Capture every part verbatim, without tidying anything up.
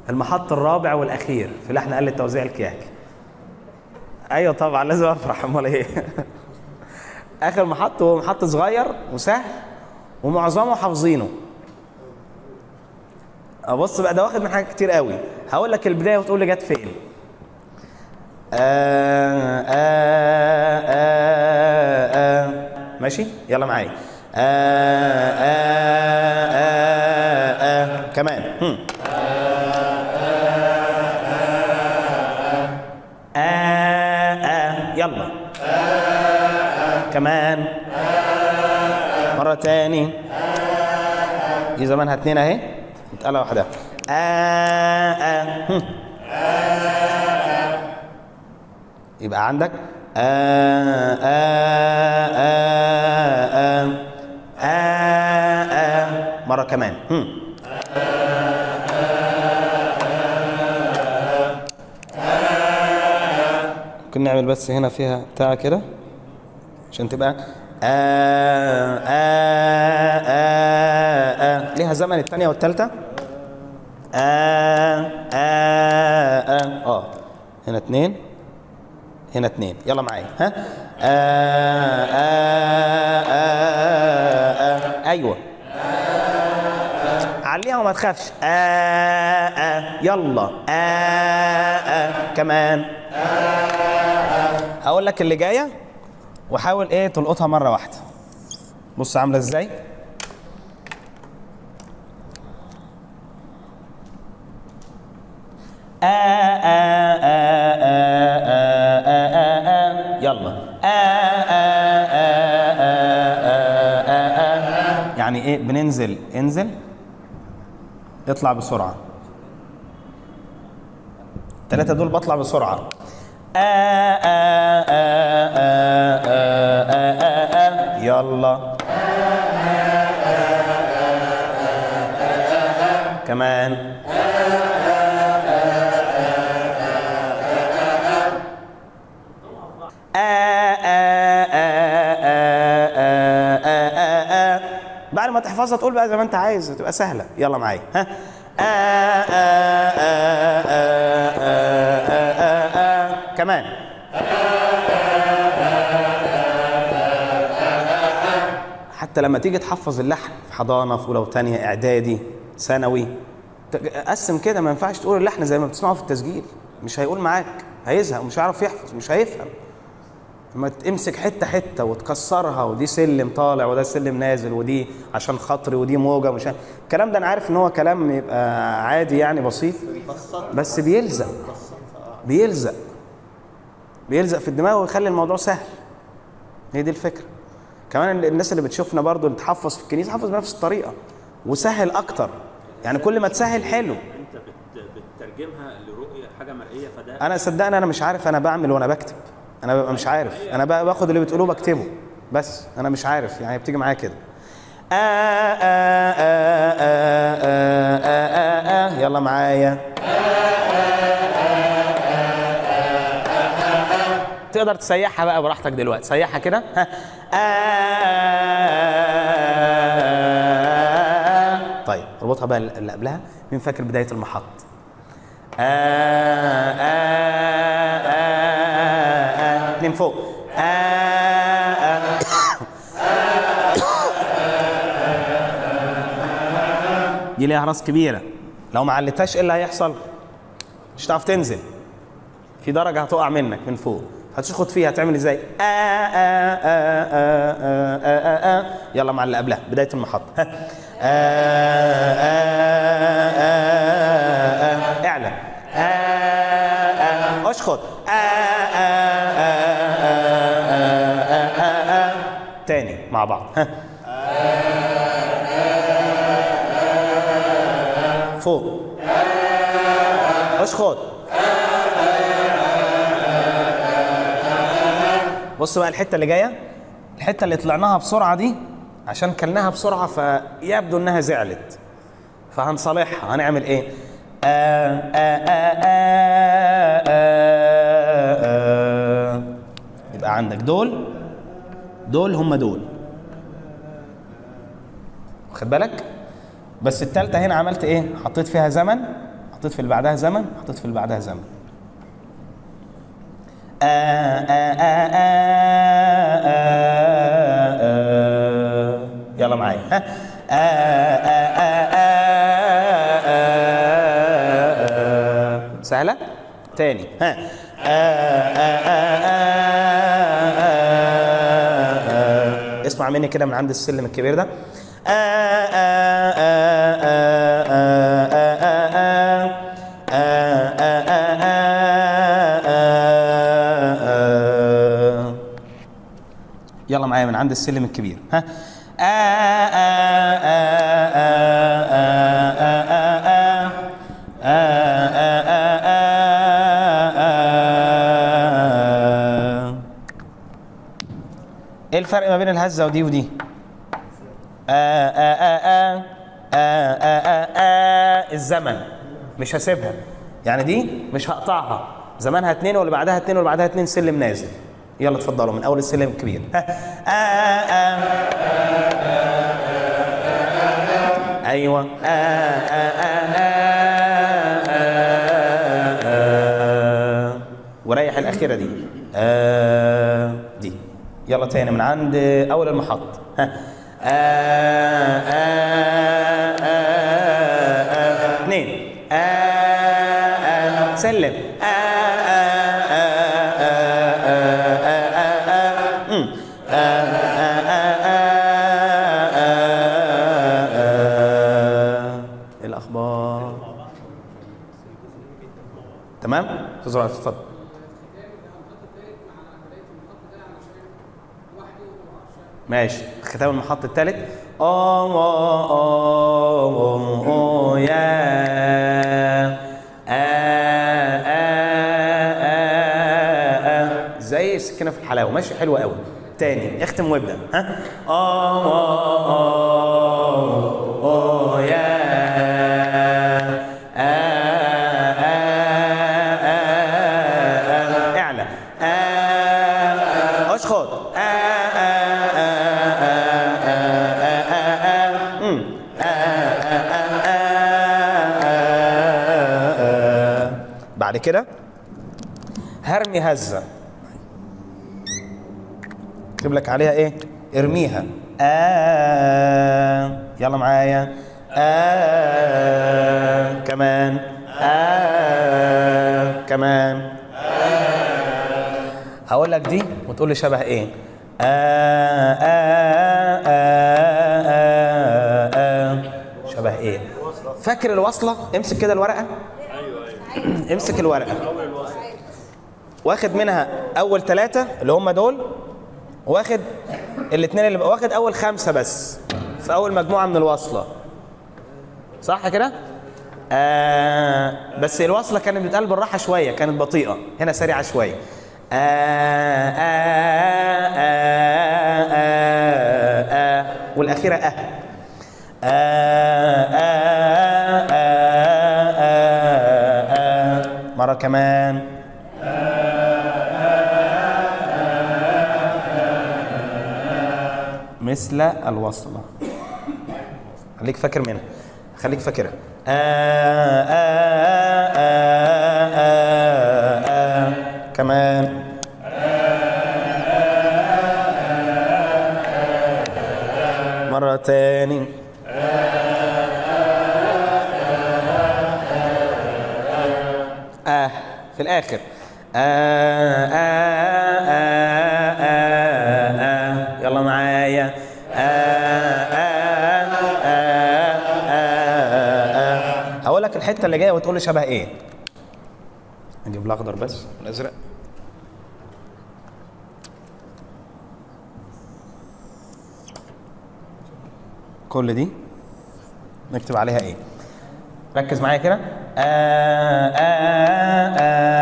المحط الرابع والاخير في لحن آلة التوزيع الكياكي. ايوه طبعا لازم افرح، امال ايه؟ اخر محط هو محط صغير وسهل ومعظمه حافظينه. ابص بقى ده واخد من حاجات كتير قوي. هقول لك البدايه وتقول لي جت فين. آه آه آه آه. ماشي يلا معايا. آه آه آه آه. كمان هم. آه آه. يلا كمان مرة تاني. دي زمانها اتنين اهي، متقالة واحدة. آه آه. هم. يبقى عندك آه آه آه آه آه آه. مرة كمان. هم. ممكن نعمل بس هنا فيها بتاع كده عشان تبقى آه آه آه آه. ليها زمن الثانية والثالثة. آه آه آه آه. هنا اتنين هنا اتنين. يلا معايا ها. آه آه آه آه. أيوه عليها وما تخافش. آه آه. يلا آه آه. كمان هقول لك اللي جايه وحاول ايه تلقطها مره واحده. بص عامله ازاي. آه آه آه آه آه آه آه. يلا آه آه آه آه آه آه. يعني ايه؟ بننزل انزل اطلع بسرعه. الثلاثه دول بطلع بسرعه. آه آه آه آه آه آه آه. يلا كمان آه آه آه آه آه آه آه. بعد ما تحفظها تقول بقى زي ما انت عايز، تبقى سهله. يلا معايا ها. آه آه آه آه آه آه آه. كمان حتى لما تيجي تحفظ اللحن في حضانه، في اولى وثانيه اعدادي ثانوي، قسم كده. ما ينفعش تقول اللحن زي ما بتسمعه في التسجيل، مش هيقول معاك، هيزهق ومش هيعرف يحفظ، مش هيفهم. لما تمسك حته حته وتكسرها، ودي سلم طالع وده سلم نازل ودي عشان خاطري ودي موجه، مش الكلام ده. انا عارف ان هو كلام يبقى عادي يعني بسيط، بس بيلزق بيلزق بيلزق في الدماغ ويخلي الموضوع سهل. هي دي الفكره. كمان الناس اللي بتشوفنا برضو اللي تحفظ في الكنيسه حفظ بنفس الطريقه وسهل اكتر. يعني كل ما تسهل حلو. انت بتترجمها لرؤيه حاجه مرئيه، فده انا صدقني انا مش عارف انا بعمل وانا بكتب. انا ببقى مش عارف، انا بقى باخد اللي بتقولوه بكتبه بس انا مش عارف، يعني بتيجي معايا كده. آه آه آه آه آه آه آه. يلا معايا. تقدر تسيحها بقى براحتك دلوقتي، سيحها كده. ها. آه. طيب اربطها بقى اللي قبلها. مين فاكر بداية المحط؟ آه آه آه آه. اتنين فوق. آه آه. دي ليها راس كبيرة، لو ما علتهاش ايه اللي هيحصل؟ مش هتعرف تنزل، في درجة هتقع منك من فوق، هتشخط فيها. هتعمل ازاي؟ آه آه آه آه آه آه آه. يلا مع اللي قبلها بداية المحط. آه آه آه آه آه. اعلى. آه آه. اشخط. آه آه آه آه آه آه. تاني مع بعض. فوق. اشخط. بص بقى الحته اللي جايه، الحته اللي طلعناها بسرعه دي عشان كلناها بسرعه فيبدو انها زعلت، فهنصالحها. هنعمل ايه؟ آه آه آه آه آه آه. يبقى عندك دول دول هم دول، واخد بالك؟ بس التالتة هنا عملت ايه؟ حطيت فيها زمن، حطيت في اللي بعدها زمن، حطيت في اللي بعدها زمن. آه آه آه آه آه آه. يلا معايا. ها آه آه آه آه آه آه. سهلة؟ تاني. ها آه آه آه آه آه. اسمع مني كده من عند السلم الكبير ده. آه آه آه آه آه آه آه آه آه. يلا معايا من عند السلم الكبير. ها آه آه آه آه آه آه آه آه. ايه الفرق ما بين الهزة ودي ودي؟ آه آه آه آه آه آه آه. الزمن مش هسيبها، يعني دي مش هقطعها، زمانها اتنين واللي بعدها اتنين واللي بعدها اتنين، سلم نازل. يلا اتفضلوا من اول السلم الكبير. آه آه آه. ايوه آه آه آه آه آه. وريح الاخيره دي. آه دي. يلا تاني من عند اول المحط. ها آه آه آه آه. اتنين آه آه. سلم آه آه آه آه آه آه آه. الاخبار تمام؟ تزرع اتفضل. ماشي. ختام المحط الثالث. اه اه اه اه يا آه آه آه. زي السكينه في الحلاوه. ماشي حلوه قوي. تاني اختم وابدا. ها اه اه اه اه يا آه آه آه. اعلى آه. اشخط بعد كده هرمي هزة، اكتب لك عليها ايه؟ ارميها. آه. يلا معايا. آه. كمان آه. كمان آه. هقول لك دي وتقول لي شبه ايه. آه آه آه آه آه. شبه ايه؟ فاكر الوصلة؟ امسك كده الورقة. امسك الورقة. واخد منها أول ثلاثة اللي هم دول، واخد الاثنين اللي بقى، واخد أول خمسة بس في أول مجموعة من الوصلة. صح كده؟ آه. بس الوصلة كانت بتتقال بالراحة شوية، كانت بطيئة، هنا سريعة شوية. آه آه آه آه آه. والأخيرة أه. آه آه آه آه آه. مرة كمان. مثل الوصلة. خليك فاكر منها، خليك فاكرها. آه آه آه آه آه. كمان مرة تاني. آه في الآخر. آه آه آه آه آه. يلا معايا. آه آه آه آه آه. هقول لك الحتة اللي جاية وتقول لي شبه إيه. أجيب الأخضر بس والأزرق. كل دي نكتب عليها إيه. ركز معايا كده. آه آه آه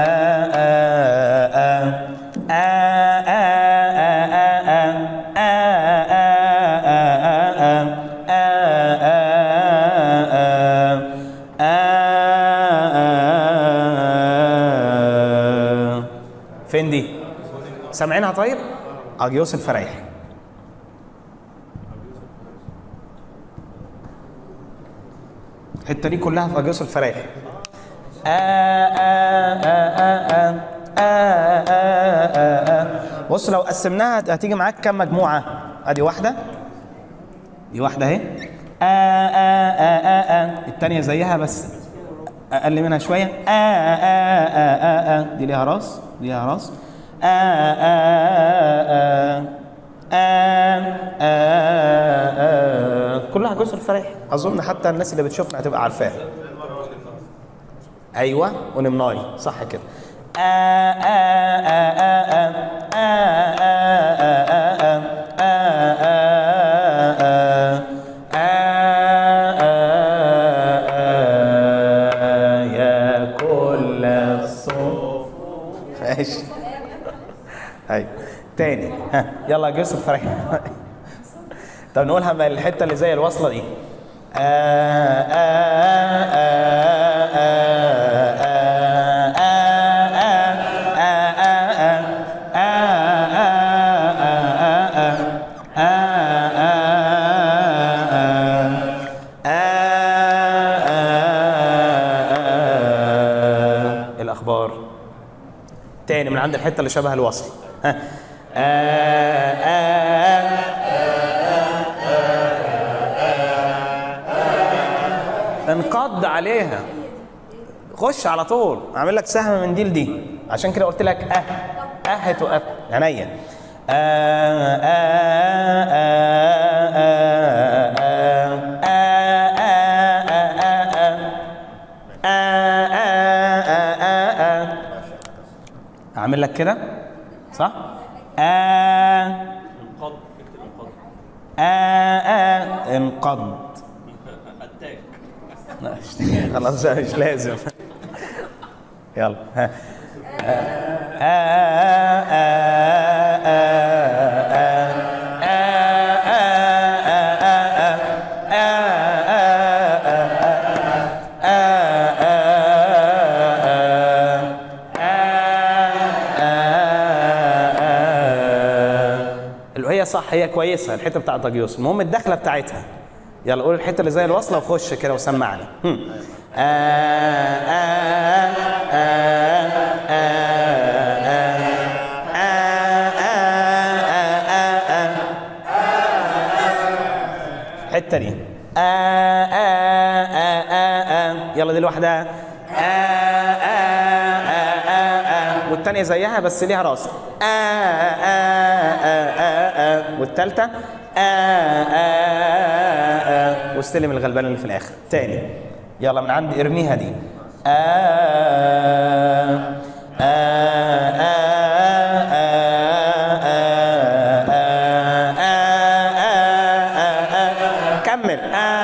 آه فين دي؟ سامعينها طيب؟ أجيوس الفرايحي. الحته دي كلها في أجيوس الفرايحي. بص لو قسمناها هتيجي معاك كام مجموعه؟ ادي واحده، دي واحده اهي، الثانيه زيها بس اقل منها شويه، دي ليها راس، دي ليها راس، كلها جزر فرح، اظن حتى الناس اللي بتشوفنا هتبقى عارفاها. ايوه ونمناي صح كده. يا كل الصوف ماشي. ايوه تاني، ها يلا جسر فرح. طب نقولها من الحته اللي زي الوصله دي. الاخبار تاني من عند الحته اللي شبه الوصل. ها انقض عليها، خش على طول، اعمل لك سهم من دي لدي، عشان كده قلت لك اه اه تقف عينيا. اعمل لك كده صح؟ انقض، اكتب انقض. انقض اتاك. خلاص مش لازم. يلا ها هي صح، هي كويسه الحته بتاعت طاجيوس، المهم الدخله بتاعتها. يلا قول الحته اللي زي الوصله وخش كده وسمعني. الحته دي يلا دي لوحدها، والثانيه زيها بس ليها راس، والثالثه واستلم الغلبان اللي في الاخر تاني. يلا من عند ارميها دي. كمل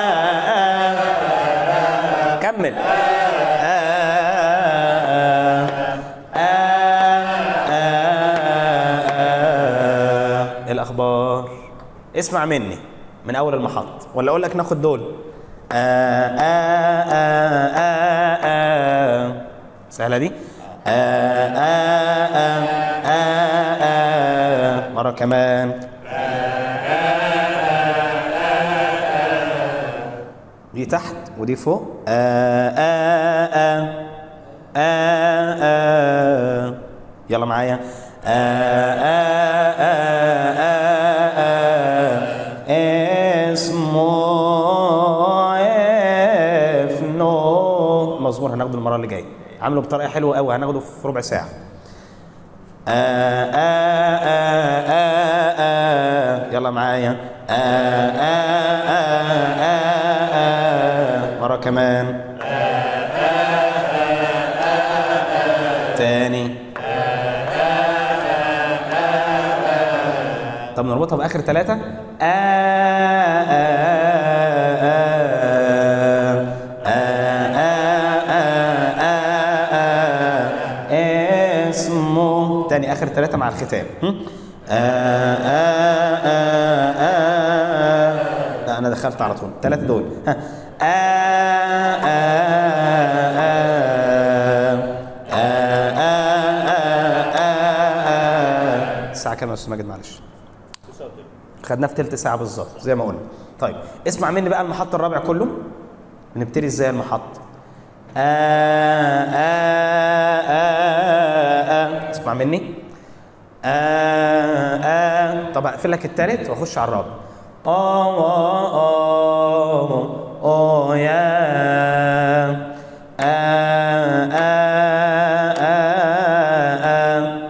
كمل. الاخبار اسمع مني من اول المحط، ولا اقول لك ناخد دول؟ آآ آآ آآ آآ سهله دي. مره كمان. دي تحت ودي فوق. يلا معايا. مزمور هناخده المره اللي جايه، عامله بطريقه حلوه قوي، هناخده في ربع ساعه. آآ آآ آآ يلا معايا. مره كمان. تاني. طب نربطها باخر ثلاثه. اسمه تاني اخر ثلاثه مع الختام. لا انا دخلت على طول الثلاثه دول. الساعه كام يا استاذ ماجد؟ معلش خدناه في ثلث ساعه بالظبط زي ما قلنا. طيب اسمع مني بقى المحط الرابع كله. بنبتدي ازاي المحط؟ آه آه آه آه. اسمع مني. آه آه. طب اقفل لك التالت واخش على الرابع. آه آه آه آه يا آه آه آه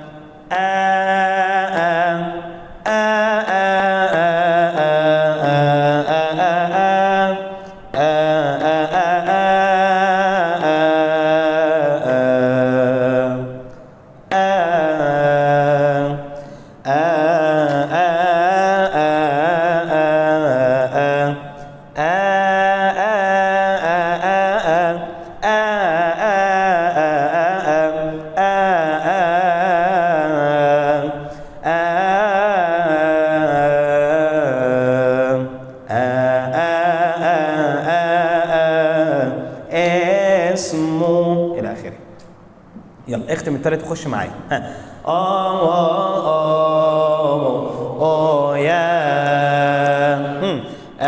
اسمه الى اخره. يلا اختم التالت وخش معايا. ها اه اه اه اه يا هم. آه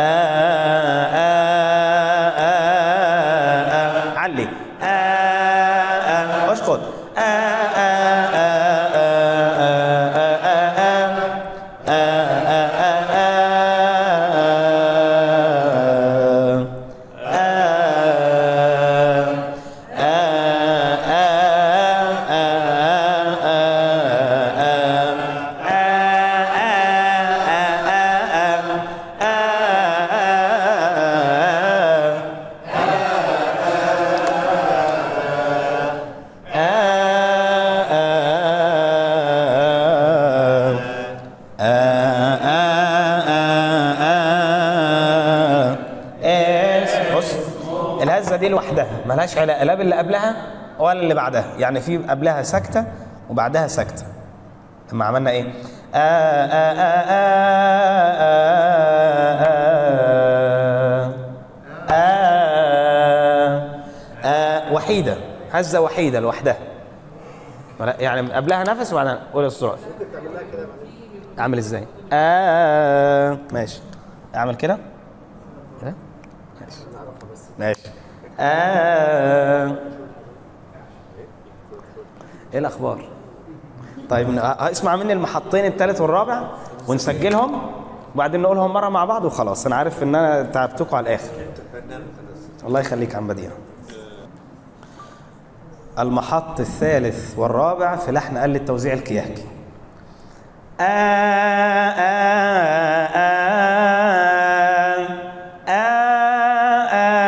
آه آه آه. علي. آه آه. اشخط. آه آه آه آه آه آه آه الهزه دي لوحدها ملهاش علاقه لا باللي قبلها ولا اللي بعدها، يعني في قبلها سكته وبعدها سكته. لما عملنا ايه؟ آه آه آه آه آه آه آه وحيده، هزه وحيده لوحدها، يعني من قبلها نفس وبعدها قول الصراط. ممكن تعمل لها كده. اعمل ازاي؟ آه ماشي. اعمل كده كده ماشي ماشي. آه. ايه الاخبار؟ طيب اسمع مني المحطين الثالث والرابع ونسجلهم وبعدين نقولهم مره مع بعض وخلاص. انا عارف ان انا تعبتكم على الاخر. الله يخليك يا عم بديع. المحط الثالث والرابع في لحن آلة التوزيع الكياكي. آه آه آه آه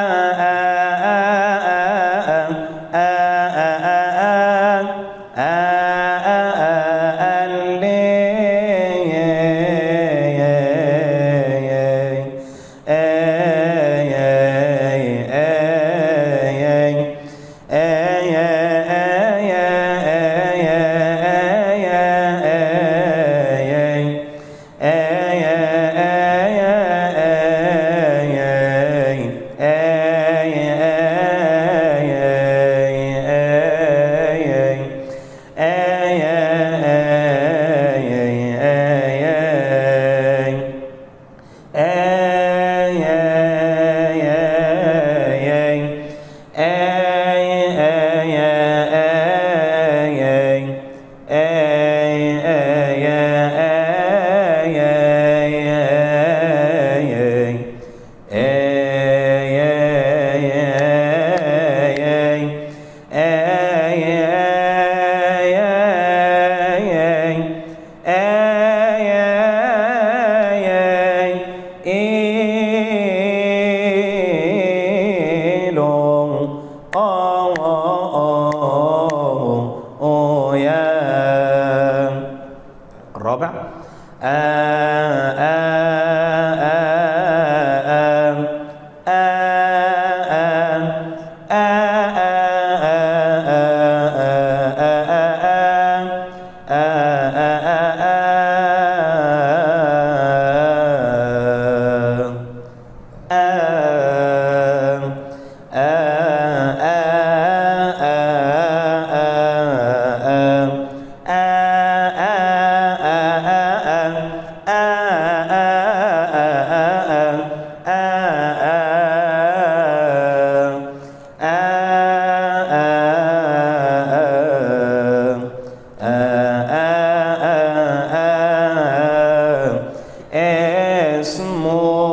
الرابع. آه اسمه